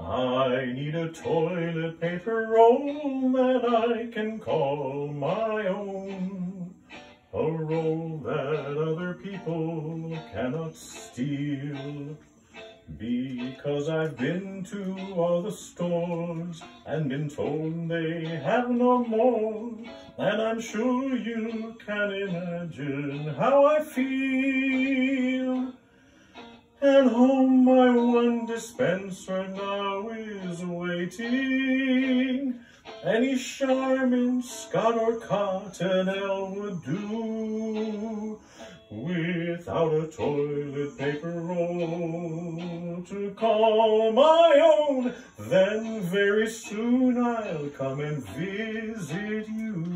I need a toilet paper roll that I can call my own. A roll that other people cannot steal. Because I've been to all the stores and been told they have no more. And I'm sure you can imagine how I feel. At home my one dispenser now is waiting. Any Charmin, Scott or Cottonelle would do. Without a toilet paper roll to call my own, then very soon I'll come and visit you.